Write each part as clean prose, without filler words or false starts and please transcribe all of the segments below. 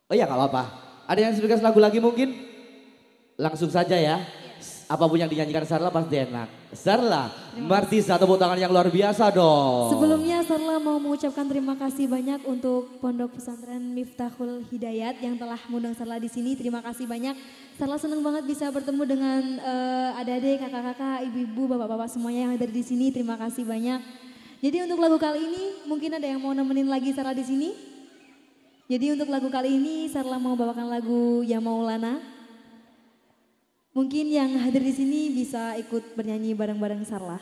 Oh iya nggak apa-apa. Ada yang request lagu lagi mungkin? Langsung saja ya. Apapun yang dinyanyikan Sarla pasti enak. Sarla, berarti satu tepuk tangan yang luar biasa dong. Sebelumnya Sarla mau mengucapkan terima kasih banyak untuk Pondok Pesantren Miftahul Hidayat yang telah mengundang Sarla di sini. Terima kasih banyak. Sarla senang banget bisa bertemu dengan adik-adik, kakak-kakak, ibu-ibu, bapak-bapak semuanya yang ada di sini. Terima kasih banyak. Jadi untuk lagu kali ini mungkin ada yang mau nemenin lagi Sarla di sini. Jadi untuk lagu kali ini Sarla mau bawakan lagu Ya Maulana. Mungkin yang hadir di sini bisa ikut bernyanyi bareng-bareng Sarla.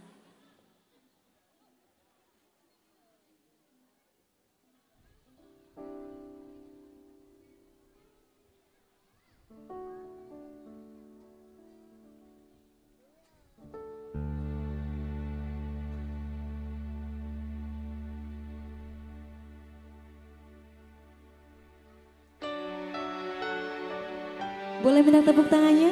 Boleh minta tepuk tangannya?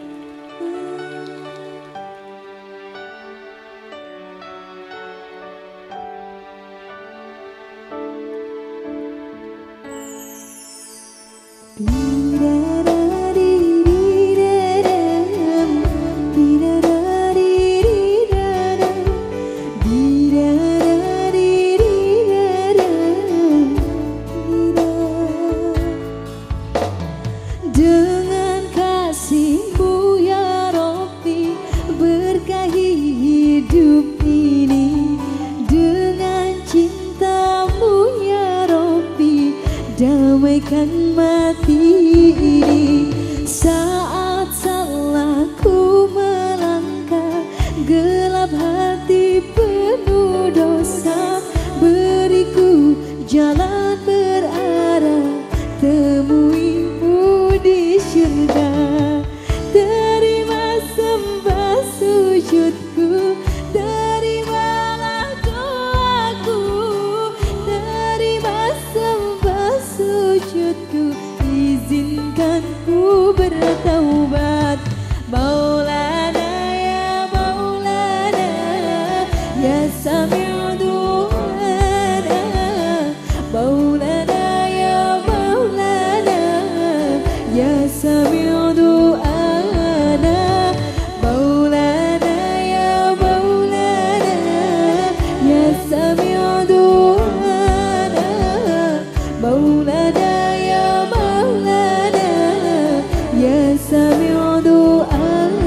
Dengan kasih-Mu ya Rabbi, berkahi hidup ini. Dengan cinta-Mu ya Rabbi, damaikan mati ini. Saat salahku melangkah, gelap hati penuh dosa, beriku jalan berarah, temuimu di syurga. Terima sembah sujudku, terimalah doaku. Terima sembah sujudku, izinkan ku bertaubat. Maulana ya Maulana, ya Sami'u du'ana. Maulana ya Maulana, ya Sami'u du'ana. Maulana ya Maulana, ya Sami'u du'ana. Maulana ya Maulana, ya Sami'u du'ana.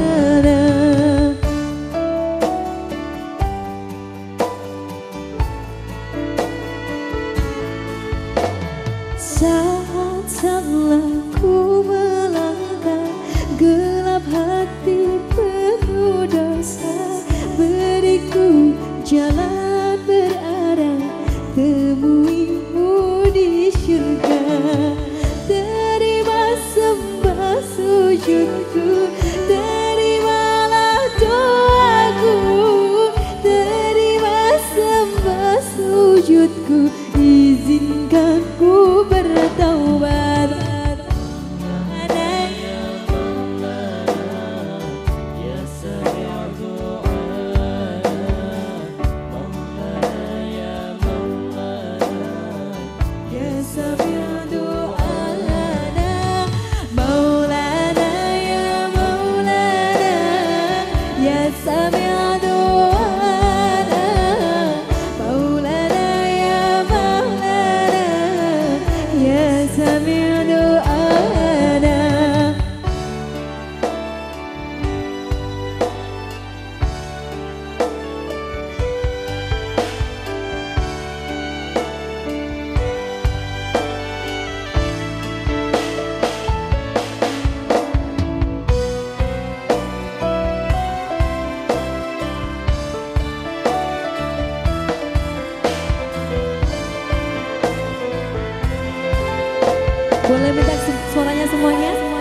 Saat salahku melangkah, gelap hati penuh dosa, beriku jalan berarah, temuimu di syurga. Terima sembah sujudku, terimalah doaku. Terima sembah sujudku, izinkan ku bertaubat. Boleh minta suaranya semuanya?